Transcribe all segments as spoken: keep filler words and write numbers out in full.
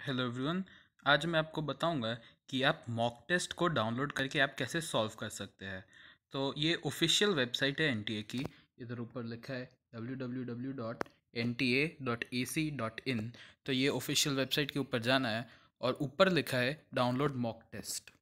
Hello everyone. आज मैं आपको बताऊंगा कि आप मॉक टेस्ट को डाउनलोड करके आप कैसे सॉल्व कर सकते हैं। तो ये ऑफिशियल वेबसाइट है एनटीए की। इधर ऊपर लिखा है W W W dot N T A dot A C dot in. तो ये ऑफिशियल वेबसाइट के ऊपर जाना है और ऊपर लिखा है डाउनलोड मॉक टेस्ट।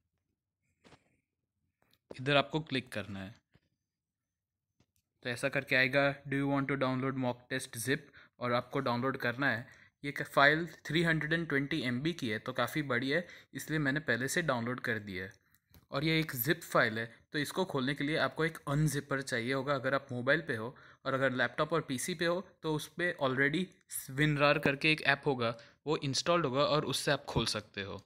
इधर आपको क्लिक करना है। तो ऐसा करके आएगा do you want to download mock test zip, और आपको डाउनलोड करना है। ये file three hundred and twenty M B की है, तो काफ़ी बड़ी है, इसलिए मैंने पहले से डाउनलोड कर दी है। और ये एक जिप फाइल है, तो इसको खोलने के लिए आपको एक अनजिपर चाहिए होगा अगर आप मोबाइल पे हो। और अगर लैपटॉप और पीसी पे हो तो उस पर ऑलरेडी विनरार करके एक ऐप होगा, वो इंस्टॉल्ड होगा और उससे आप खोल सकते हो।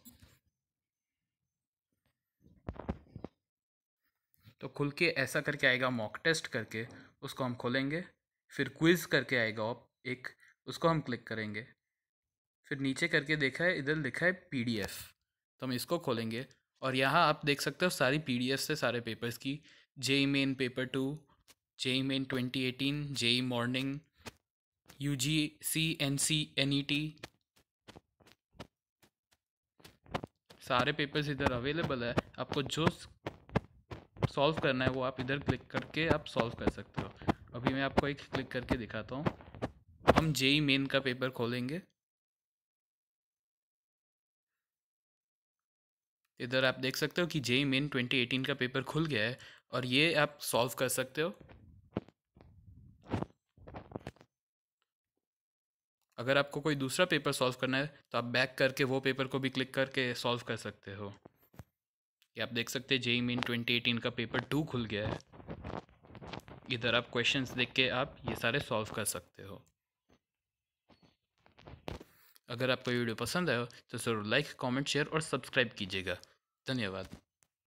तो खुल के ऐसा करके आएगा मॉक टेस्ट करके, उसको हम खोलेंगे। फिर क्विज़ करके आएगा आप एक, उसको हम क्लिक करेंगे। फिर नीचे करके देखा है, इधर लिखा है पीडीएफ, तो हम इसको खोलेंगे। और यहाँ आप देख सकते हो सारी पीडीएफ से सारे पेपर्स की। JEE main paper two, JEE main twenty eighteen, JEE morning, U G C N C N E T, सारे पेपर्स इधर अवेलेबल है। आपको जो सॉल्व करना है वो आप इधर क्लिक करके आप सॉल्व कर सकते हो। अभी मैं आपको एक क्लिक करके दिखाता हूँ। हम जेई मेन का पेपर खोलेंगे। इधर आप देख सकते हो कि जेई मेन ट्वेंटी एटीन का पेपर खुल गया है और ये आप सॉल्व कर सकते हो। अगर आपको कोई दूसरा पेपर सॉल्व करना है तो आप बैक करके वो पेपर को भी क्लिक करके सॉल्व कर सकते हो। ये आप देख सकते हैं जेई मेन ट्वेंटी एटीन का पेपर टू खुल गया है। इधर आप क्वेश्चंस देख के आप ये सारे सॉल्व कर सकते हो। अगर आपको ये वीडियो पसंद आया हो तो ज़रूर लाइक, कमेंट, शेयर और सब्सक्राइब कीजिएगा। धन्यवाद।